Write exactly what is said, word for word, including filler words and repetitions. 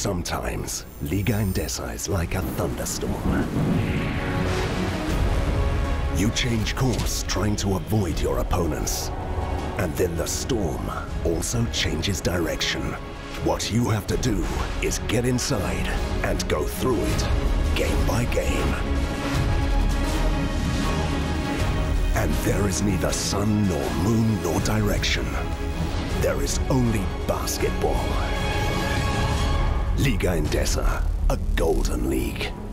Sometimes, Liga Endesa is like a thunderstorm. You change course trying to avoid your opponents. And then the storm also changes direction. What you have to do is get inside and go through it, game by game. And there is neither sun nor moon nor direction. There is only basketball. Liga Endesa, a golden league.